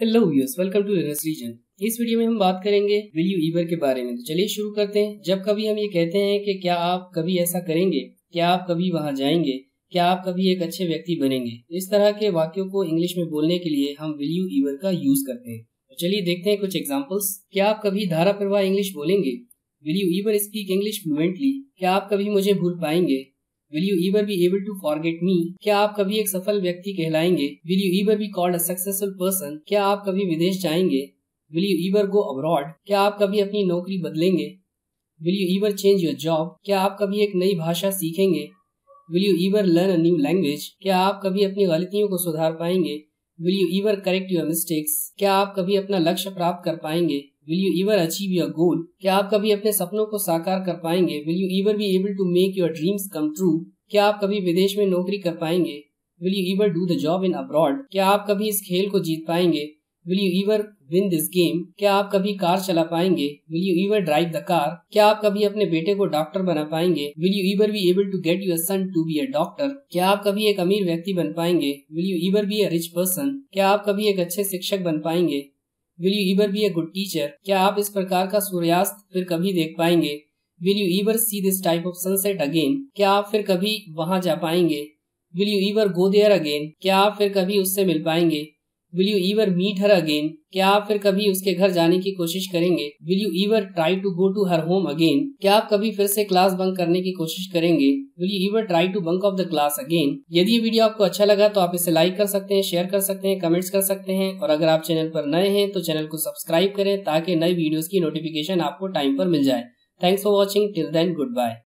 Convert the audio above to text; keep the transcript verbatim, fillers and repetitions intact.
Hello viewers, welcome to learners region. इस वीडियो में हम बात करेंगे विल यू ईवर के बारे में। तो चलिए शुरू करते हैं। जब कभी हम ये कहते हैं कि क्या आप कभी ऐसा करेंगे, क्या आप कभी वहां जाएंगे, क्या आप कभी एक अच्छे व्यक्ति बनेंगे, इस तरह के वाक्यों को इंग्लिश में बोलने के लिए हम विल यू ईवर का यूज करते हैं। तो चलिए देखते हैं कुछ एग्जाम्पल्स। क्या आप कभी धारा प्रवाह इंग्लिश बोलेंगे? Will you ever speak English fluently? क्या आप कभी मुझे भूल पाएंगे? Will you ever be able to forget me? क्या आप कभी एक सफल व्यक्ति कहलाएंगे? Will you ever be called a successful person? क्या आप कभी विदेश जाएंगे? Will you ever go abroad? क्या आप कभी अपनी नौकरी बदलेंगे? Will you ever change your job? क्या आप कभी एक नई भाषा सीखेंगे? Will you ever learn a new language? क्या आप कभी अपनी गलतियों को सुधार पाएंगे? Will you ever correct your mistakes? क्या आप कभी अपना लक्ष्य प्राप्त कर पाएंगे? Will you ever achieve your goal? क्या आप कभी अपने सपनों को साकार कर पाएंगे? Will you ever be able to make your dreams come true? क्या आप कभी विदेश में नौकरी कर पाएंगे? Will you ever do the job in abroad? क्या आप कभी इस खेल को जीत पाएंगे? Will you ever win this game? क्या आप कभी कार चला पाएंगे? Will you ever drive the car? क्या आप कभी अपने बेटे को डॉक्टर बना पाएंगे? Will you ever be able to get your son to be a doctor? क्या आप कभी एक अमीर व्यक्ति बन पाएंगे? Will you ever be a rich person? क्या आप कभी एक अच्छे शिक्षक बन पाएंगे? Will you ever be a good teacher? क्या आप इस प्रकार का सूर्यास्त फिर कभी देख पाएंगे? Will you ever see this type of sunset again? क्या आप फिर कभी वहां जा पाएंगे? Will you ever go there again? क्या आप फिर कभी उससे मिल पाएंगे? Will you ever meet her again? क्या आप फिर कभी उसके घर जाने की कोशिश करेंगे? Will you ever try to go to her home again? क्या आप कभी फिर से क्लास बंक करने की कोशिश करेंगे? Will you ever try to bunk off the class again? यदि ये वीडियो आपको अच्छा लगा तो आप इसे लाइक कर सकते हैं, शेयर कर सकते हैं, कमेंट्स कर सकते हैं, और अगर आप चैनल पर नए हैं तो चैनल को सब्सक्राइब करें ताकि नई वीडियोस की नोटिफिकेशन आपको टाइम पर मिल जाए। Thanks for watching. Till then, good bye.